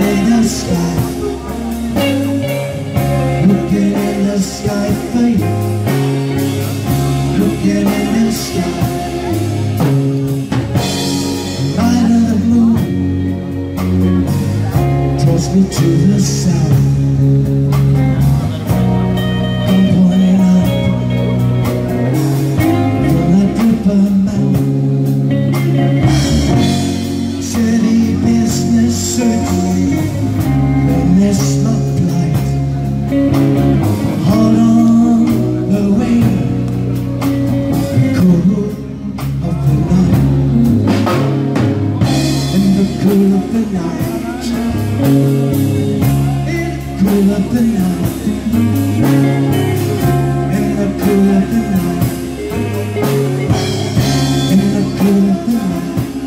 in the sky, looking in the sky for you, looking in the sky. Light of the moon draws me to the south. I'm pointing up from that deeper mountain. City business suits, they miss my plight. Hold on the way, the cool of the night. In the cool of the night, in the cool of the night, in the cool of the night, in the cool of the night.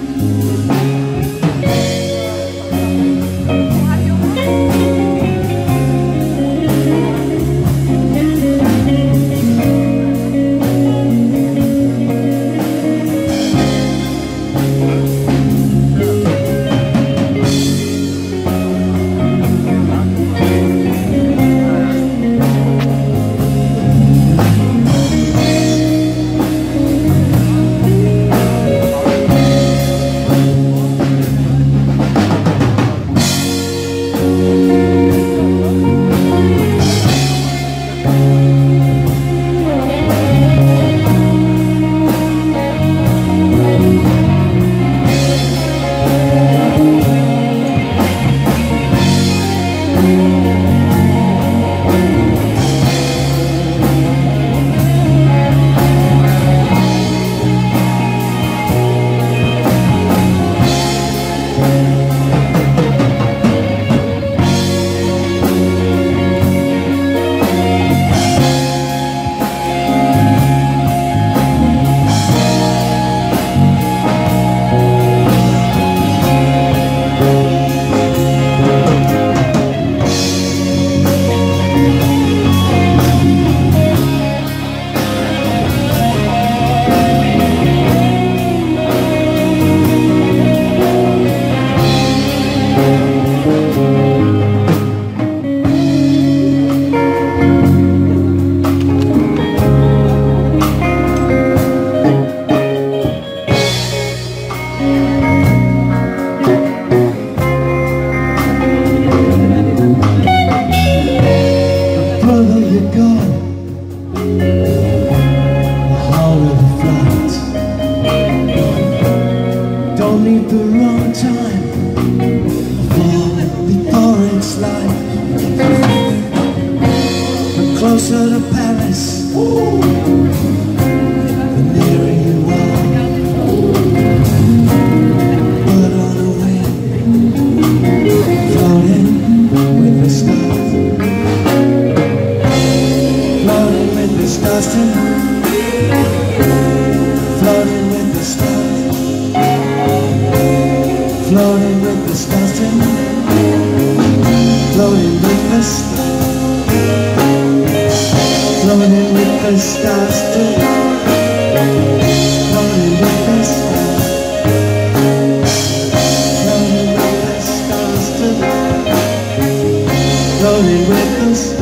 Don't need the wrong time, before it's light. The closer to Paris, the nearer you are. Bird on a wing, floating with the stars, floating with the stars tonight, floating with the stars. Floating with the stars tonight, floating with the stars, floating with the stars tonight, floating with the stars, floating with the stars tonight, floating with the stars.